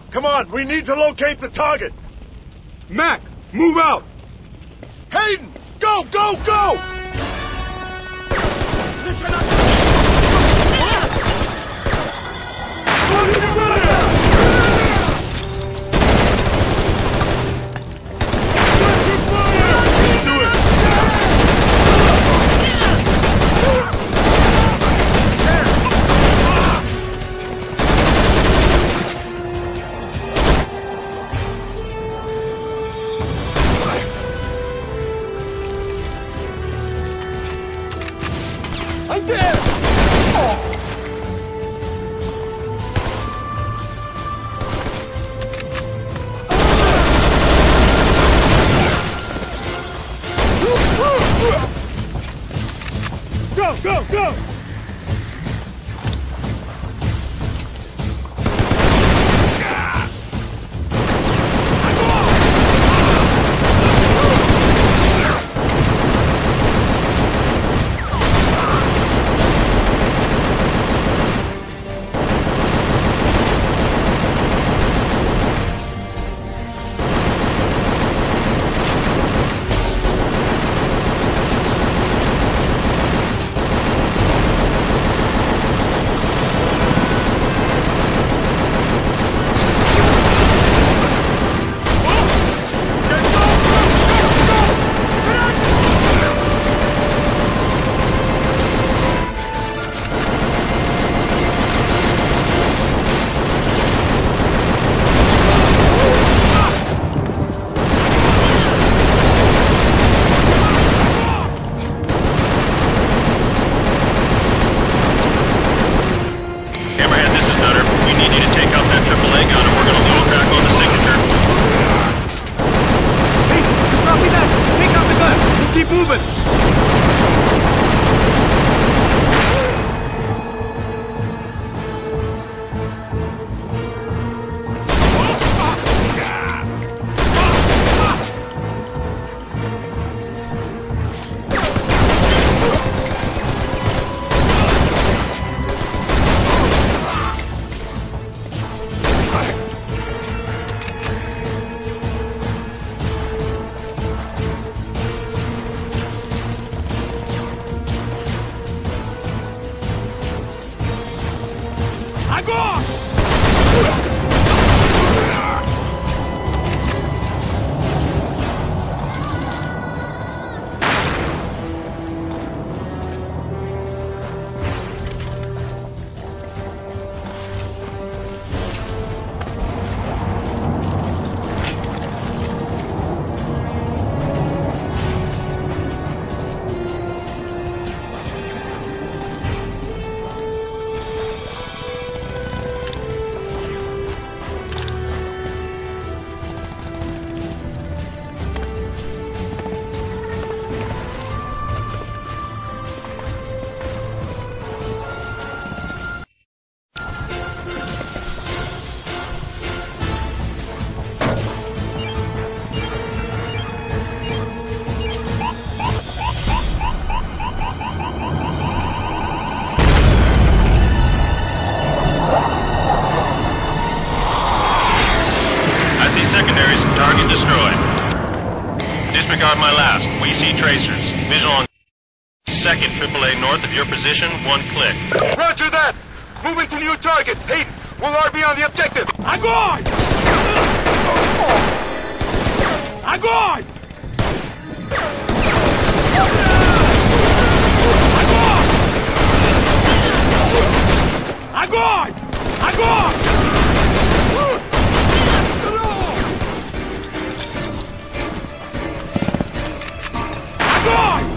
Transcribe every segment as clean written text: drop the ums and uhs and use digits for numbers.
Come on, we need to locate the target. Mac, move out! Hayden, go, go, go! Go, go, go! Secondaries, target destroyed. Disregard my last. We see tracers. Visual on second AAA north of your position, 1 click. Roger that! Moving to new target. Hayden, will RB on the objective. Огонь! Огонь! Огонь! Огонь! Огонь! Огонь!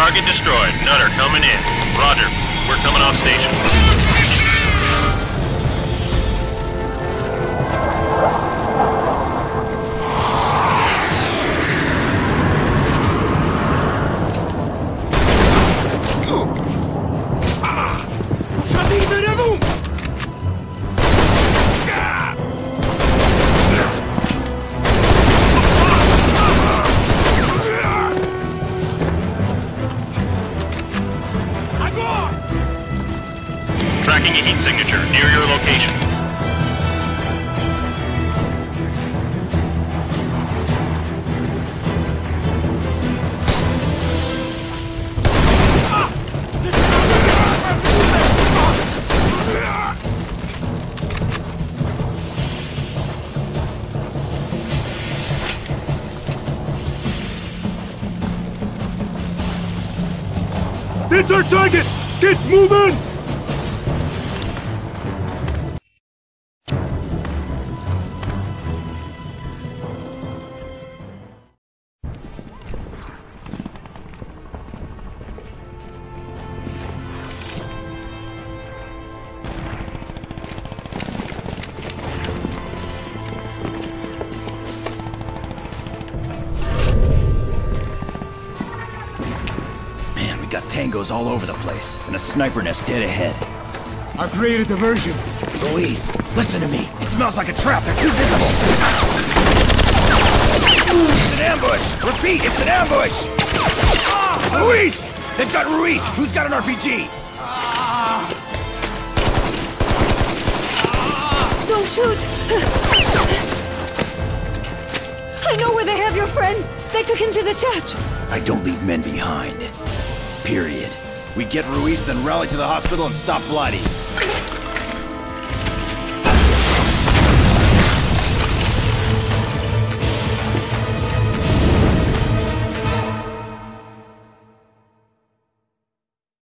Target destroyed. None are coming in. Roger. We're coming off station. Tracking a heat signature near your location. That's our target! Get moving! Got tangos all over the place, and a sniper nest dead ahead. I've created a diversion. Luis, listen to me. It smells like a trap. They're too visible. It's an ambush! Repeat, it's an ambush! Luis! They've got Ruiz! Who's got an RPG? Don't shoot! I know where they have your friend. They took him to the church. I don't leave men behind. Period. We get Ruiz, then rally to the hospital and stop Vladi.